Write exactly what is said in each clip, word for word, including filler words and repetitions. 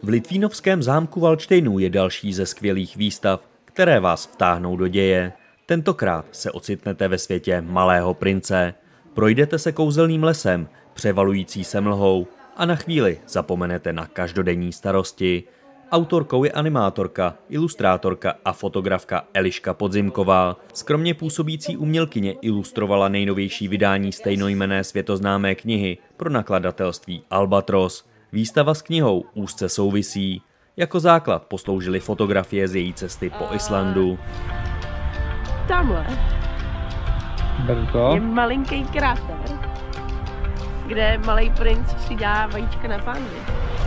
V Litvínovském zámku Valdštejnů je další ze skvělých výstav, které vás vtáhnou do děje. Tentokrát se ocitnete ve světě Malého prince. Projdete se kouzelným lesem, převalující se mlhou a na chvíli zapomenete na každodenní starosti. Autorkou je animátorka, ilustrátorka a fotografka Eliška Podzimková. Skromně působící umělkyně ilustrovala nejnovější vydání stejnojmenné světoznámé knihy pro nakladatelství Albatros. Výstava s knihou úzce souvisí. Jako základ posloužily fotografie z její cesty po Islandu. Tamhle je malinký kráter, kde malý princ si dá vajíčka na pánvi.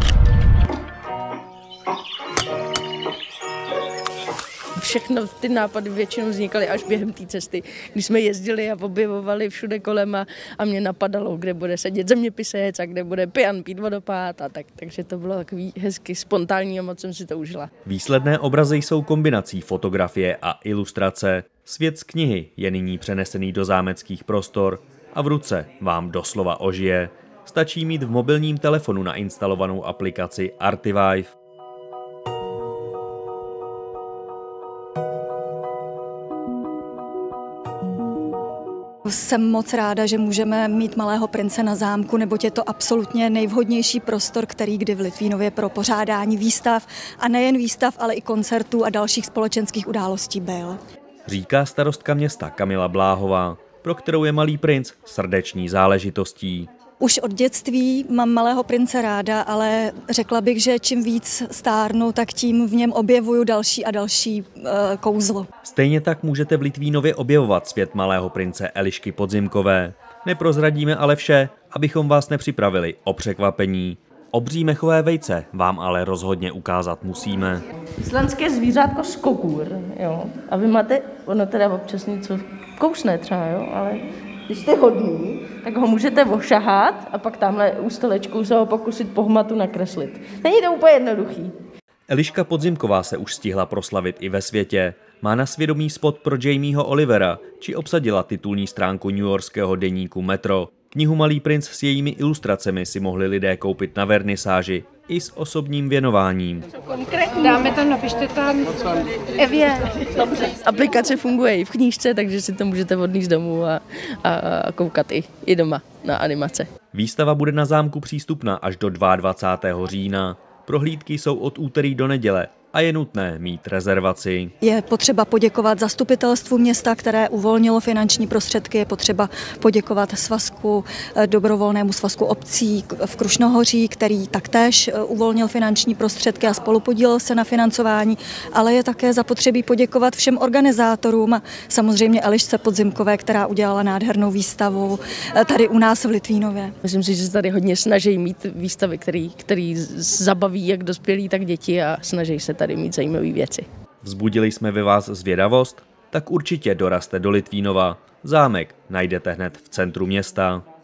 Všechno ty nápady většinou vznikaly až během té cesty, když jsme jezdili a objevovali všude kolem a, a mě napadalo, kde bude sedět zeměpisec a kde bude pijan pít vodopád a tak. Takže to bylo takový hezky spontánní a moc jsem si to užila. Výsledné obrazy jsou kombinací fotografie a ilustrace. Svět z knihy je nyní přenesený do zámeckých prostor a v ruce vám doslova ožije. Stačí mít v mobilním telefonu nainstalovanou aplikaci Artivive. Jsem moc ráda, že můžeme mít Malého prince na zámku, neboť je to absolutně nejvhodnější prostor, který kdy v Litvínově pro pořádání výstav a nejen výstav, ale i koncertů a dalších společenských událostí byl. Říká starostka města Kamila Bláhová, pro kterou je Malý princ srdeční záležitostí. Už od dětství mám Malého prince ráda, ale řekla bych, že čím víc stárnu, tak tím v něm objevuju další a další uh, kouzlo. Stejně tak můžete v Litvínově objevovat svět Malého prince Elišky Podzimkové. Neprozradíme ale vše, abychom vás nepřipravili o překvapení. Obří mechové vejce vám ale rozhodně ukázat musíme. Islandské zvířátko skokůr, jo. A vy máte, ono teda občas něco kousne třeba, jo, ale když jste hodný, tak ho můžete ošahat a pak tamhle u stolečku se ho pokusit po hmatu nakreslit. Není to úplně jednoduchý. Eliška Podzimková se už stihla proslavit i ve světě. Má na svědomí spot pro Jamieho Olivera, či obsadila titulní stránku newyorského deníku Metro. Knihu Malý princ s jejími ilustracemi si mohli lidé koupit na vernisáži i s osobním věnováním. Dáme tam, napište tam Evě. Dobře. Aplikace funguje i v knížce, takže si to můžete odníst domů a, a, a koukat i, i doma na animace. Výstava bude na zámku přístupná až do dvacátého druhého října. Prohlídky jsou od úterý do neděle a je nutné mít rezervaci. Je potřeba poděkovat zastupitelstvu města, které uvolnilo finanční prostředky, je potřeba poděkovat svazku, dobrovolnému svazku obcí v Krušnohoří, který taktéž uvolnil finanční prostředky a spolupodílel se na financování, ale je také zapotřebí poděkovat všem organizátorům a samozřejmě Elišce Podzimkové, která udělala nádhernou výstavu tady u nás v Litvínově. Myslím si, že se tady hodně snaží mít výstavy, který, který zabaví jak dospělí, tak děti a snaží se tady mít zajímavé věci. Vzbudili jsme ve vás zvědavost? Tak určitě dorazte do Litvínova. Zámek najdete hned v centru města.